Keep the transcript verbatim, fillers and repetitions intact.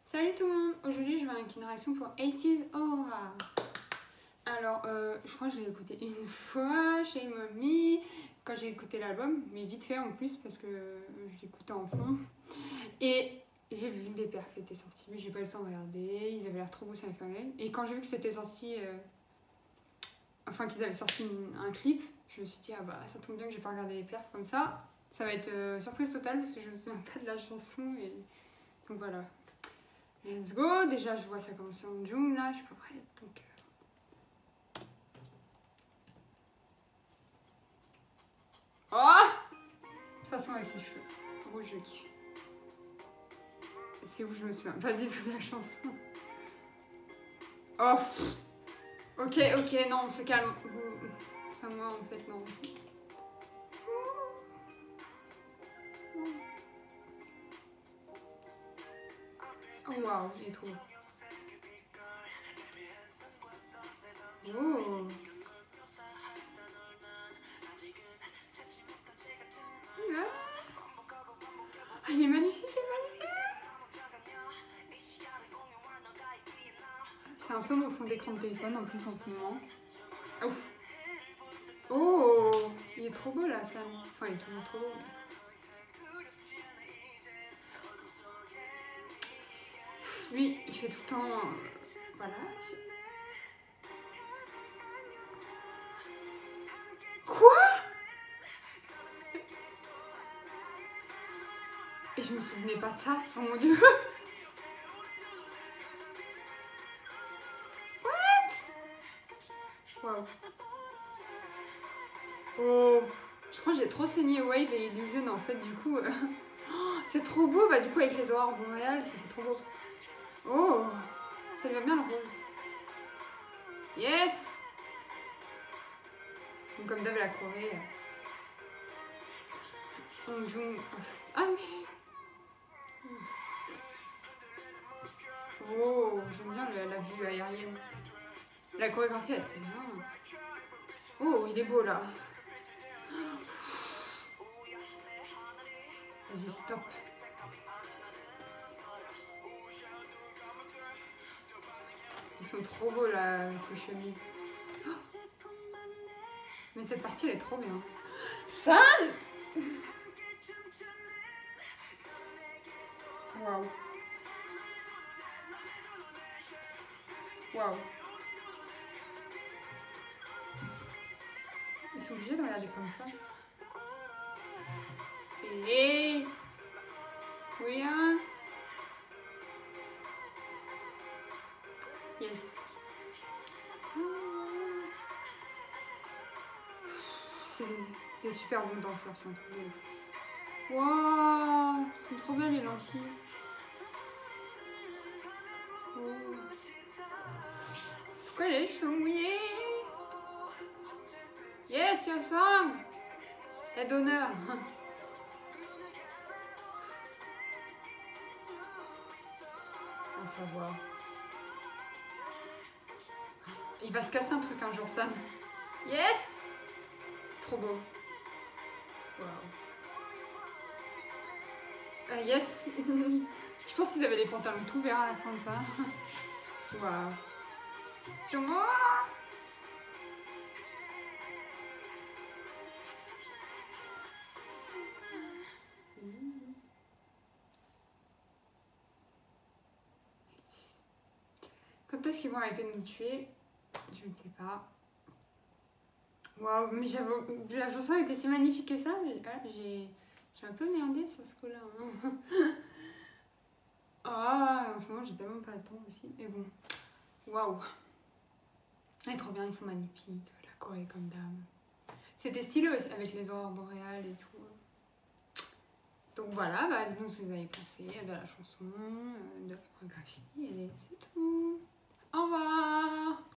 Salut tout le monde, aujourd'hui je vais avec une réaction pour eighties Aura. Alors euh, je crois que je l'ai écouté une fois chez Mommy quand j'ai écouté l'album, mais vite fait en plus parce que je l'écoutais en fond. Et j'ai vu des perfs étaient sortis, mais j'ai pas eu le temps de regarder, ils avaient l'air trop beaux sur F M L. Et quand j'ai vu que c'était sorti, euh, enfin qu'ils avaient sorti une, un clip, je me suis dit ah bah ça tombe bien que j'ai pas regardé les perfs comme ça. Ça va être euh, surprise totale parce que je me souviens pas de la chanson et donc voilà. Let's go, déjà je vois ça commencer en June là, je suis pas prête donc... Euh... Oh de toute façon avec ses cheveux rouges je kiffe. C'est où je me souviens pas du tout de la chanson. Oh pff. Ok, ok, non, on se calme. C'est à moi en fait, non. Oh waouh, il est trop beau. Oh. Ah, il est magnifique, il est magnifique. C'est un peu mon fond d'écran de téléphone en plus en ce moment. Oh, oh, il est trop beau là, ça. Enfin, il est toujours trop beau. Lui, il fait tout le temps... Voilà. Quoi? Et je me souvenais pas de ça. Oh mon dieu. What? Wow. Oh. Je crois que j'ai trop saigné Wave et Illusion en fait, du coup... Euh... Oh, c'est trop beau, bah du coup avec les aurores boréales, ça fait trop beau. Oh, ça lui va bien le rose. Yes. Donc comme d'hab la Corée. On joue... Ah oui. Oh, j'aime bien la, la vue aérienne. La chorégraphie elle est trop bien. Oh, il est beau là. Vas-y, stop. Ils sont trop beaux là, les chemises. Oh. Mais cette partie elle est trop bien. Ça. Waouh. Waouh. Ils sont obligés de regarder comme ça. Et oui, hein. Yes. C'est des super bons danseurs, c'est un truc de ouf. Waouh, c'est trop belles les lentilles. Oh. Pourquoi les cheveux mouillés? Yes, your song. Et d'honneur. À savoir. Il va se casser un truc un jour, Sam. Yes. C'est trop beau. Wow. Uh, yes. Je pense qu'ils avaient les pantalons tout verts à la fin de ça. Waouh. Sur moi. Quand est-ce qu'ils vont arrêter de nous tuer? Je ne sais pas. Waouh, mais j'avoue, la chanson était si magnifique que ça, mais ah, j'ai un peu merdé sur ce coup-là. Hein. Ah, en ce moment, j'ai tellement pas le temps aussi. Mais bon, waouh. Elle est trop bien, ils sont magnifiques. La Corée comme dame. C'était stylé aussi avec les aurores boréales et tout. Donc voilà, bah, dites-nous ce que vous avez pensé de la chanson, de la chorégraphie, et c'est tout. Au revoir.